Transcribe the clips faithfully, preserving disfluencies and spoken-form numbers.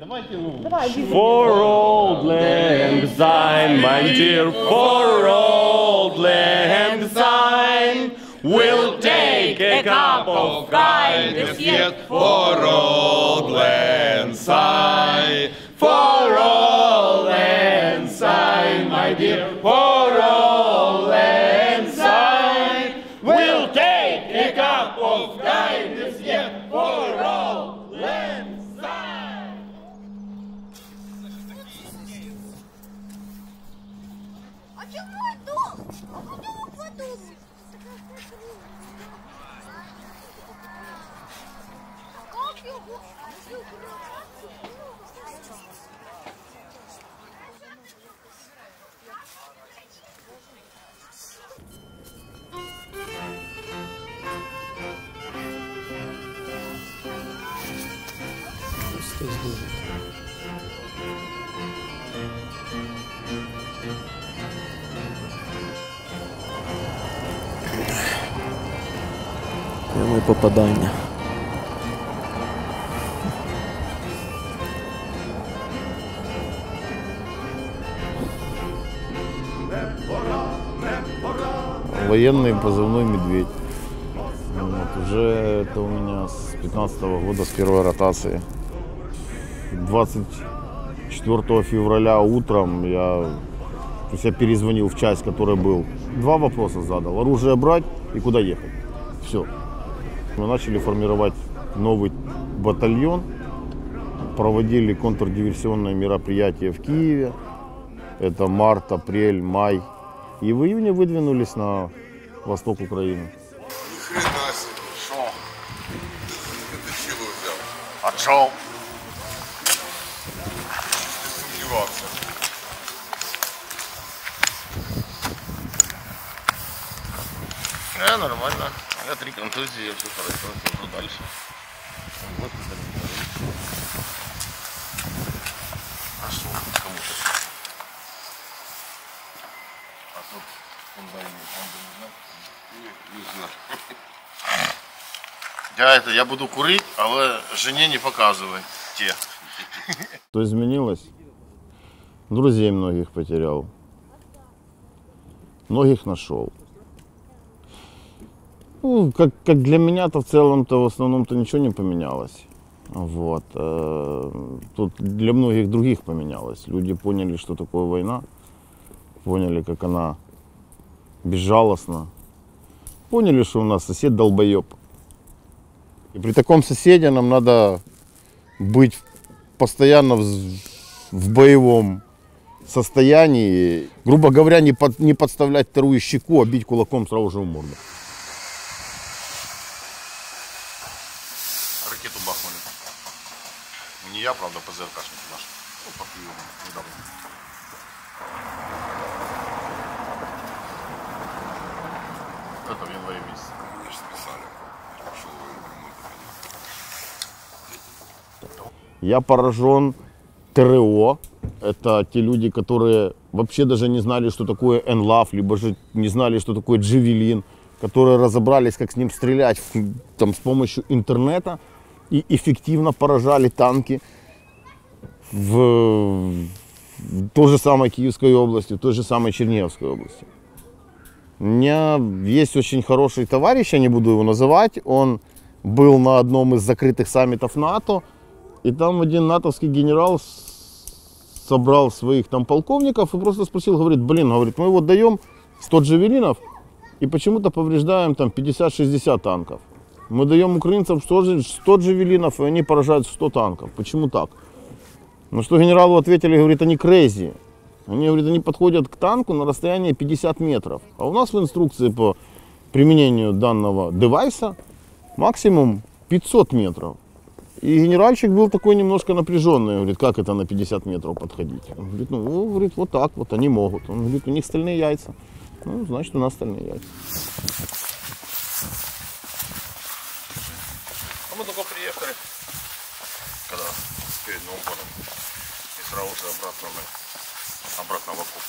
Давайте, ну... For old lang syne, my dear, for old lang syne, we'll take a cup of kindness yet for old lang syne, for old lang syne, my dear, for old lang syne, we'll take a cup of kindness yet for old lang syne. А чому дом? А почему подумал? Как его? Пряме попадання. Военный позывной «Медведь». Вот, уже это у меня с пятнадцатого года, с первой ротации. двадцать четвёртого февраля утром я, то есть я перезвонил в часть, который был. Два вопроса задал. Оружие брать и куда ехать. Все. Мы начали формировать новый батальон. Проводили контрдиверсионные мероприятия в Киеве. Это март, апрель, май. И в июне выдвинулись на восток Украины. Хрена себе. Шо? Ты чего взял? Отшел. Ты сомневался. Да, нормально. Я три контузии, все хорошо, иду дальше. Вот это а что кому-то? А тут он дай мне, он бы не знал. Не, не знаю. Я это, я буду курить, але жене не показывай. Те. Что изменилось? Друзей многих потерял. Многих нашел. Ну, как, как для меня-то в целом-то в основном-то ничего не поменялось. Вот. Тут для многих других поменялось. Люди поняли, что такое война. Поняли, как она безжалостна. Поняли, что у нас сосед долбоеб. И при таком соседе нам надо быть постоянно в, в боевом состоянии. Грубо говоря, не, под, не подставлять вторую щеку, а бить кулаком сразу же в морду. Ракету бахнули. Не я, правда, ПЗРКшник наш. Ну, по Киеву недавно. Это в январе месяце. Мне же списали. Шел в Я поражен ТРО. Это те люди, которые вообще даже не знали, что такое НЛАВ, либо же не знали, что такое Джавелин, которые разобрались, как с ним стрелять там, с помощью интернета и эффективно поражали танки в, в той же самой Киевской области, в той же самой Черниговской области. У меня есть очень хороший товарищ, я не буду его называть, он был на одном из закрытых саммитов НАТО, и там один натовский генерал собрал своих там полковников и просто спросил, говорит, блин, говорит, мы вот даем сто джавелинов и почему-то повреждаем там пятьдесят-шестьдесят танков. Мы даем украинцам сто джавелинов, и они поражают сто танков. Почему так? Ну что генералу ответили, говорит, они crazy. Они, говорит, они подходят к танку на расстояние пятьдесят метров. А у нас в инструкции по применению данного девайса максимум пятьсот метров. И генеральчик был такой немножко напряженный, говорит, как это на пятьдесят метров подходить? Он говорит, ну, говорит, вот так вот, они могут. Он говорит, у них стальные яйца. Ну, значит, у нас стальные яйца. А мы только приехали, когда перед Новым годом. И сразу же обратно, обратно в окоп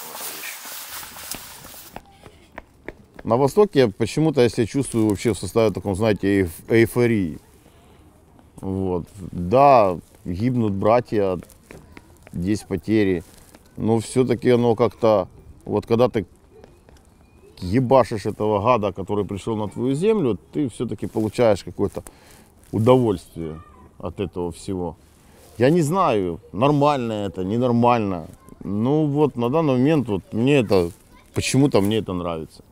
на На Востоке почему-то я себя чувствую вообще в составе таком, знаете, эйфории. Вот. Да, гибнут братья, есть потери. Но все-таки оно как-то, вот когда ты ебашишь этого гада, который пришел на твою землю, ты все-таки получаешь какое-то удовольствие от этого всего. Я не знаю, нормально это, ненормально. Ну вот на данный момент вот мне это, почему-то мне это нравится.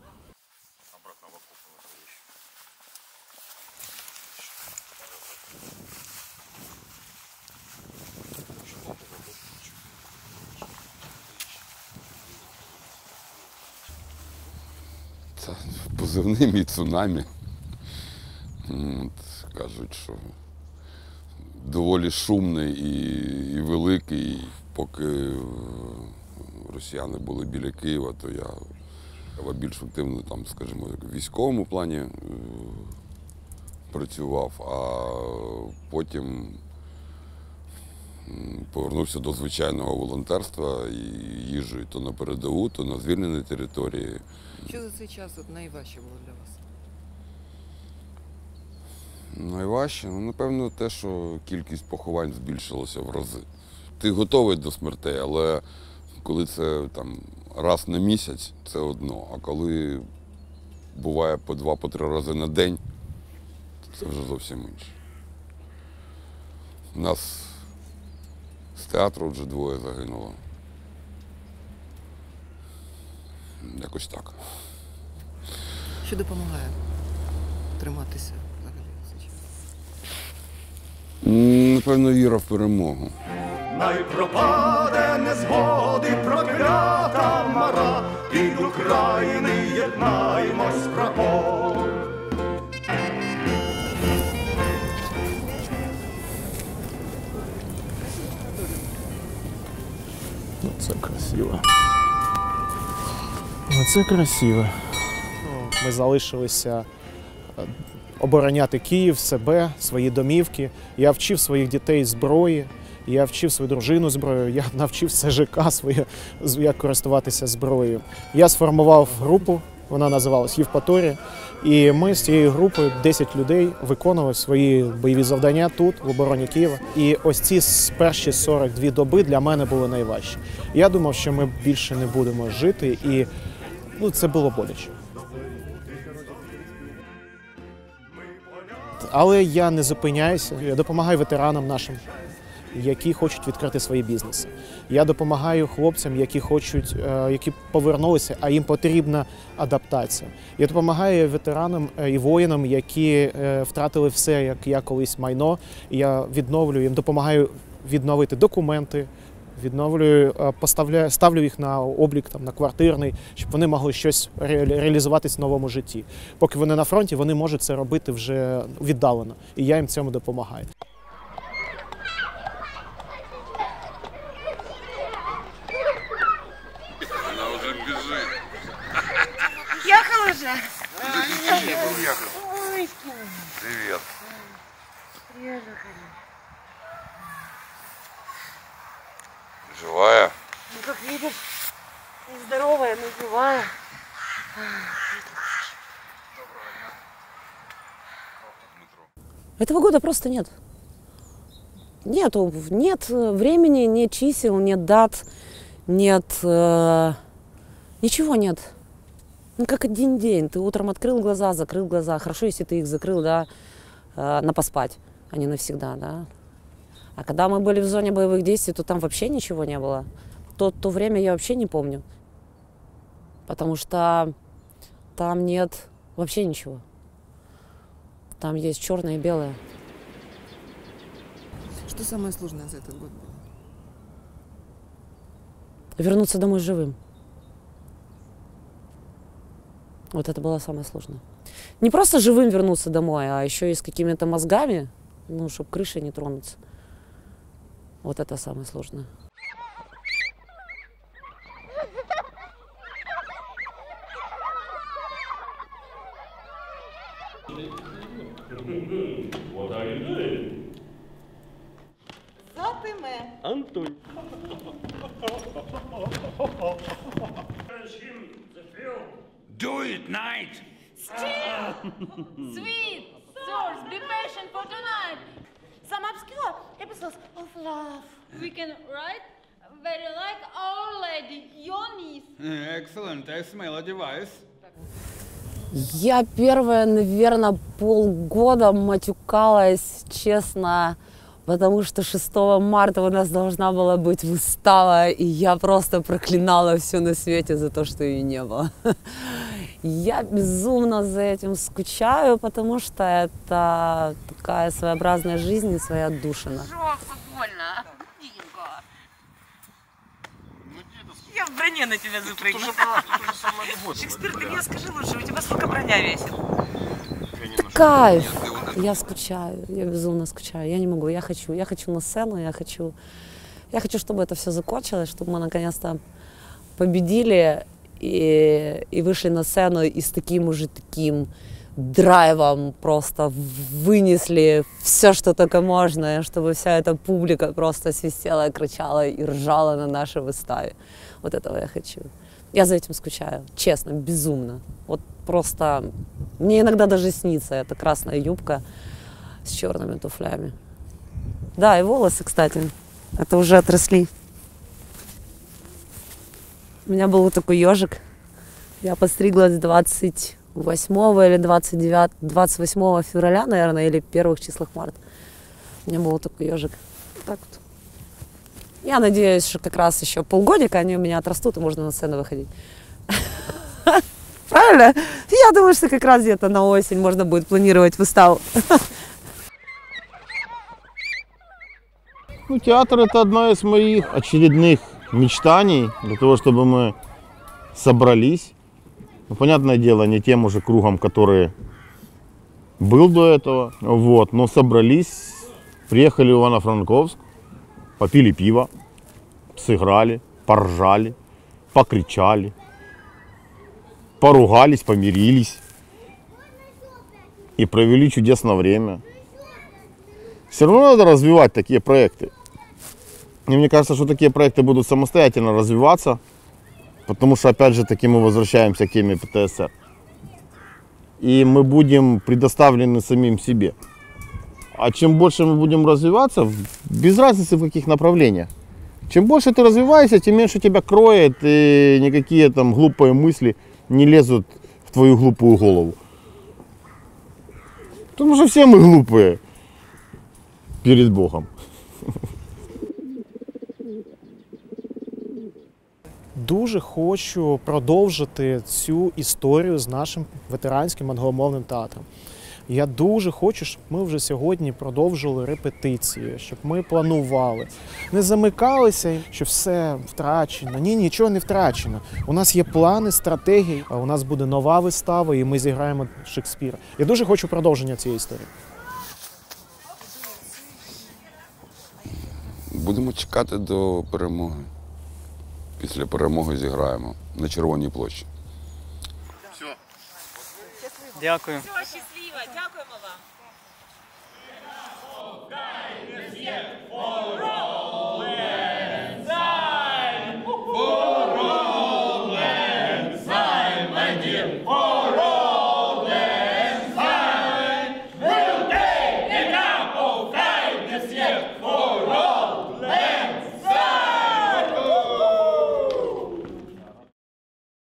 Це позивний мій цунамі. От, кажуть, що доволі шумний і, і великий. Поки е, росіяни були біля Києва, то я більш активно, там, скажімо, в військовому плані е, працював, а потім м, повернувся до звичайного волонтерства і їжджу то на передову, то на звільнені території. Що за цей час от найважче було для вас? Найважче, ну, напевно, те, що кількість поховань збільшилася в рази. Ти готовий до смертей, але коли це там раз на місяць, це одно. А коли буває по два, по три рази на день, то це вже зовсім інше. У нас з театру вже двоє загинуло. Якось так. Що допомагає триматися взагалі цей час? М, Напевно, віра в перемогу. Най пропаде незгоди проклята мара, від України єднаймось прапор. Ну, це красиво. Ну, це красиво. Ми залишилися е, обороняти Київ, себе, свої домівки. Я вчив своїх дітей зброї, я вчив свою дружину зброєю, я навчив СЖК своє, з- як користуватися зброєю. Я сформував групу, вона називалась Євпаторія, і ми з цією групою, десять людей, виконували свої бойові завдання тут, в обороні Києва. І ось ці с- перші сорок дві доби для мене були найважчі. Я думав, що ми більше не будемо жити, і ну, це було боляче. Але я не зупиняюся, я допомагаю ветеранам нашим, які хочуть відкрити свої бізнеси. Я допомагаю хлопцям, які хочуть, е, які повернулися, а їм потрібна адаптація. Я допомагаю ветеранам е, і воїнам, які е, втратили все, як я колись майно. І я відновлюю їм, допомагаю відновити документи, відновлюю, е, поставляю, ставлю їх на облік, там, на квартирний, щоб вони могли щось ре- реалізуватись в новому житті. Поки вони на фронті, вони можуть це робити вже віддалено. І я їм цьому допомагаю. Вона вже біжить. Ехал уже? Привіт. Живая? Ну, как видишь, нездоровая, но живая. Этого года просто нет. Нету, нет времени, нет чисел, нет дат, нет, э, ничего нет. Ну, как один день. Ты утром открыл глаза, закрыл глаза. Хорошо, если ты их закрыл, да, э, на поспать, а не навсегда, да. А когда мы были в зоне боевых действий, то там вообще ничего не было. То, то время я вообще не помню. Потому что там нет вообще ничего. Там есть черное и белое. Что самое сложное за этот год было? Вернуться домой живым. Вот это было самое сложное. Не просто живым вернуться домой, а еще и с какими-то мозгами, ну, чтобы крышей не тронуться. Вот это самое сложное. Затиме. Антон. Do it, night! Sweet, sirs, be patient for tonight. some obscure episodes of love. We can write very like Our Lady, your niece. Excellent, I smell a device. Я первые, наверное, полгода матюкалась, честно, потому что шестого марта у нас должна была быть выстава, и я просто проклинала все на свете за то, что ее не было. Я безумно за этим скучаю, потому что это такая своеобразная жизнь и своя отдушина. Жопа больно, Динго. Я в броне на тебя запрыгну. Шекспир, ты мне скажи лучше, у тебя сколько броня весит? Кайф! Я скучаю, я безумно скучаю. Я не могу, я хочу, я хочу на сцену, я хочу, я хочу, чтобы это все закончилось, чтобы мы наконец-то победили и, и вышли на сцену и с таким уже таким драйвом просто вынесли все, что только можно, чтобы вся эта публика просто свистела, кричала и ржала на нашей выставе. Вот этого я хочу. Я за этим скучаю, честно, безумно. Вот просто мне иногда даже снится эта красная юбка с черными туфлями. Да, и волосы, кстати, это уже отросли. У меня был вот такой ежик. Я подстриглась двадцать восьмого или двадцать девятого, двадцать восьмого февраля, наверное, или первых числах марта. У меня был вот такой ежик. Так вот. Я надеюсь, что как раз еще полгодика они у меня отрастут, и можно на сцену выходить. Правильно? Я думаю, что как раз где-то на осень можно будет планировать выставу. Ну, театр — это одна из моих очередных мечтаний, для того, чтобы мы собрались. Ну, понятное дело, не тем уже кругом, который был до этого, вот, но собрались, приехали в Ивано-Франковск, попили пиво, сыграли, поржали, покричали, поругались, помирились и провели чудесное время. Все равно надо развивать такие проекты. И мне кажется, что такие проекты будут самостоятельно развиваться, потому что, опять же, таки мы возвращаемся к теме ПТСР. И мы будем предоставлены самим себе. А чем больше мы будем развиваться, без разницы в каких направлениях, чем больше ты развиваешься, тем меньше тебя кроет, и никакие там глупые мысли не лезут в твою глупую голову. Потому что все мы глупые перед Богом. Дуже хочу продовжити цю історію з нашим ветеранським англомовним театром. Я дуже хочу, щоб ми вже сьогодні продовжили репетиції, щоб ми планували. Не замикалися, що все втрачено. Ні, нічого не втрачено. У нас є плани, стратегії, а у нас буде нова вистава, і ми зіграємо Шекспіра. Я дуже хочу продовження цієї історії. Будемо чекати до перемоги. Після перемоги зіграємо на Червоній площі. Все. Дякую. Все, щасливо. Дякуємо вам.